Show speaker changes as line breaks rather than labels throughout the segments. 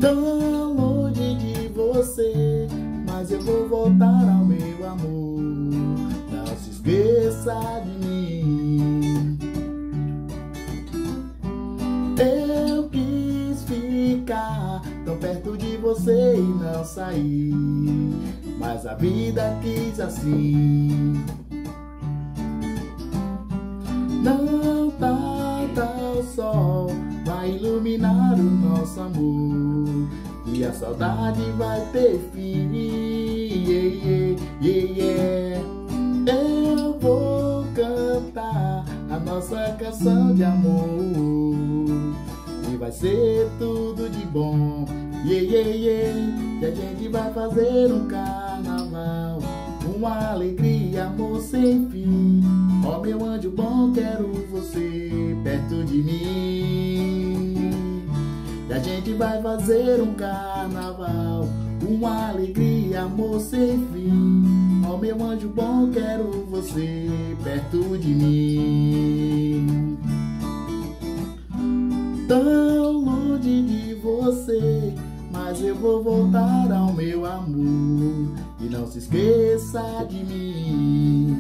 tão longe de você, mas eu vou voltar ao meu amor. Não se esqueça de mim. Eu quis ficar tão perto de você e não sair, mas a vida quis assim. Não tarda o sol, vai iluminar o nosso amor, e a saudade vai ter fim. Eu vou cantar a nossa canção de amor, e vai ser tudo de bom. E a gente vai fazer um carnaval, uma alegria, amor sem fim. Ó meu anjo bom, quero você perto de mim. E a gente vai fazer um carnaval, uma alegria, amor sem fim. Ó meu anjo bom, quero você perto de mim. Tão longe de você, mas eu vou voltar ao meu amor, e não se esqueça de mim.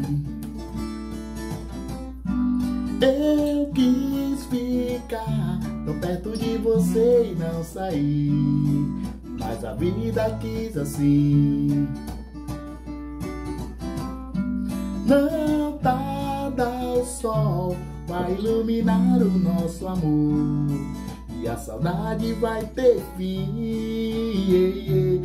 Eu quis ficar tão perto de você e não sair, mas a vida quis assim. Não tarda o sol, vai iluminar o nosso amor, e a saudade vai ter fim.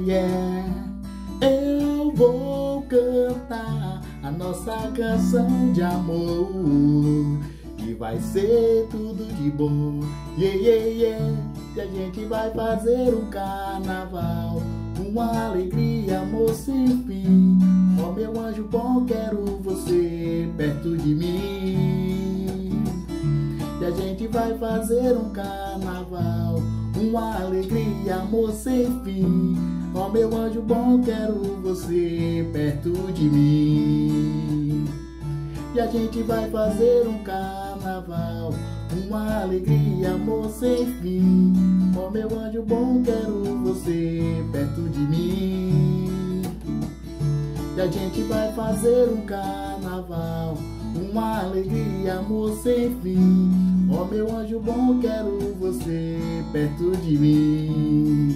Eu vou cantar a nossa canção de amor, e vai ser tudo de bom. E a gente vai fazer um carnaval, uma alegria, amor sem fim. Ó meu anjo bom, quero você perto de mim. E a gente vai fazer um carnaval, uma alegria, amor sem fim. Ó meu anjo bom, quero você perto de mim. E a gente vai fazer um carnaval, uma alegria, amor sem fim. Ó meu anjo bom, quero você perto de mim. E a gente vai fazer um carnaval, uma alegria, amor sem fim. Ó meu anjo bom, quero você perto de mim.